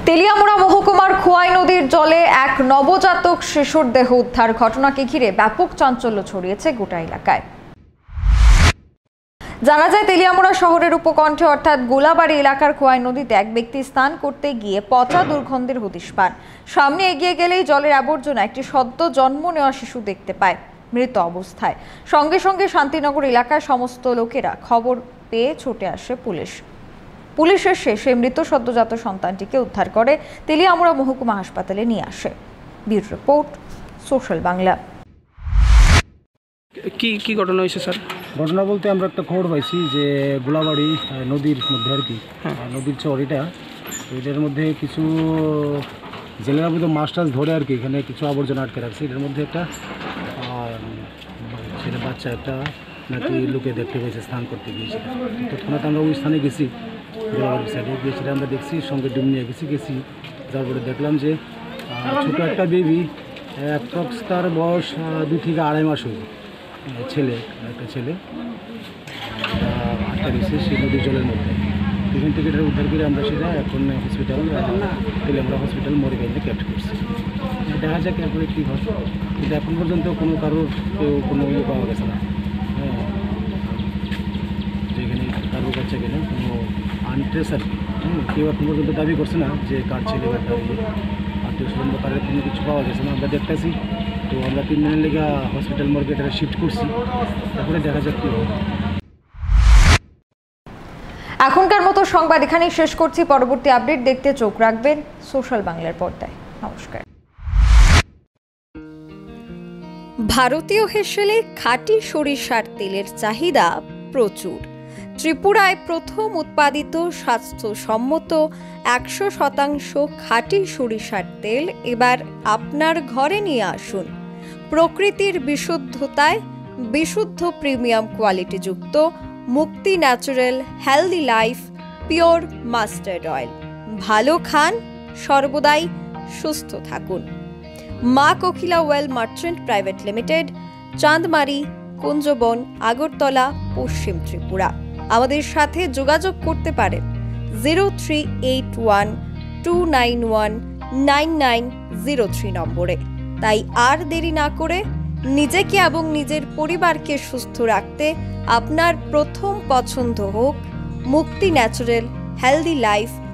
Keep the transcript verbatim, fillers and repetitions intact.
তেলিয়ামুড়া মহকুমার খোয়াই নদীর জলে এক নবজাতক শিশুর দেহ উদ্ধার ঘটনাকে ঘিরে ব্যাপক চাঞ্চল্য ছড়িয়েছে গোটা এলাকায়। জানা যায়, তেলিয়ামুড়া শহরের উপকণ্ঠে অর্থাৎ গোলাবাড়ি এলাকার খোয়াই নদীতে এক ব্যক্তি স্নান করতে গিয়ে পচা দুর্গন্ধের হদিশ পান। সামনে এগিয়ে গেলেই জলের আবর্জনা একটি সদ্য জন্ম নেওয়া শিশু দেখতে পায় মৃত অবস্থায়। সঙ্গে সঙ্গে শান্তিনগর এলাকার সমস্ত লোকেরা খবর পেয়ে ছুটে আসে পুলিশ। পুলিশের শেষে মৃত সদ্যজাত সন্তানটিকে উদ্ধার করে তেলিয়ামুড়া মহকুমা হাসপাতালে নিয়ে আসে। Bureau report, social Bangla. কি কি ঘটনা হয়েছে স্যার? ঘটনা বলতে আমরা একটা খবর পাইছি যে গোলাবাড়ি নদীর মধ্যে আর কি নদীর চর, এটার মধ্যে কিছু জেলেরা মধ্যে মাছ টাছ ধরে আর কি, এখানে কিছু আবর্জনা আটকে রাখছে। এটার মধ্যে একটা ছেলে বাচ্চা একটা নাকি লোকে দেখতে পেয়েছে স্নান করতে গিয়েছিল। তৎক্ষণাৎ আমরা ওই স্থানে গেছি, গোলাবাড়ির সাইডে গিয়েছিলাম, আমরা দেখছি, সঙ্গে ডিম নিয়ে গেছি গেছি তারপরে দেখলাম যে ছোটো একটা বেবি, অ্যাপ্রক্স তার বয়স দুই থেকে আড়াই মাস হয়েছে, ছেলে একটা ছেলে আটটা দিচ্ছে সেই নদীর জলের মধ্যে। এখান থেকে এটা উদ্ধার করে আমরা সেটা এখন হসপিটাল তেলিয়ামুড়া হসপিটাল মরিগাঁওতে ক্যাপ্ট করছি। দেখা যাক এরপরে কী হয়, কিন্তু এখন পর্যন্ত কোনো কারোর কেউ কোনো ইয়ে পাওয়া গেছে না। হ্যাঁ, যেখানে কারোর কাছে গেলে কোনো আনট্রেস আর কি, হুম কেউ এখন পর্যন্ত দাবি করছে না যে কার ছেলে বা কার ইয়ে আত্মীয় স্বজন বা কারোর কোনো কিছু পাওয়া গেছে না। আমরা দেখতেছি, তো আমরা তিন দিনের লেগে হসপিটাল মর্গে শিফট করছি, তারপরে দেখা যাক কী হবে। এখনকার মতো সংবাদ এখানেই শেষ করছি। পরবর্তী আপডেট দেখতে চোখ রাখবেন সোশ্যাল বাংলার পর্দায়। নমস্কার। ভারতীয় হেসেলে খাঁটি সরিষার তেলের চাহিদা প্রচুর। ত্রিপুরায় প্রথম উৎপাদিত স্বাস্থ্যসম্মত একশো শতাংশ খাঁটি সরিষার তেল এবার আপনার ঘরে নিয়ে আসুন। প্রকৃতির বিশুদ্ধতায় বিশুদ্ধ প্রিমিয়াম কোয়ালিটিযুক্ত Mukti natural healthy life pure mustard oil. ভালো খান, সর্বদাই সুস্থ থাকুন। Maa Kokila oil merchant private limited, Chandmari, Kunjaban, Agartala, পশ্চিম ত্রিপুরা। আমাদের সাথে যোগাযোগ করতে পারেন zero three eight one two nine one nine nine zero three নম্বরে। তাই আর দেরি না করে নিজেকে এবং নিজের পরিবারকে সুস্থ রাখতে আপনার প্রথম পছন্দ হোক মুক্তি ন্যাচারাল হেলদি লাইফ